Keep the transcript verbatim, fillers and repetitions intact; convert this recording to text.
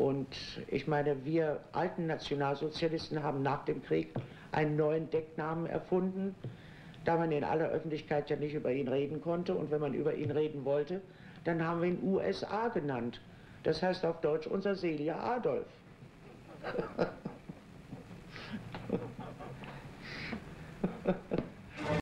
Und ich meine, wir alten Nationalsozialisten haben nach dem Krieg einen neuen Decknamen erfunden, da man in aller Öffentlichkeit ja nicht über ihn reden konnte. Und wenn man über ihn reden wollte, dann haben wir ihn U S A genannt. Das heißt auf Deutsch unser seliger Adolf.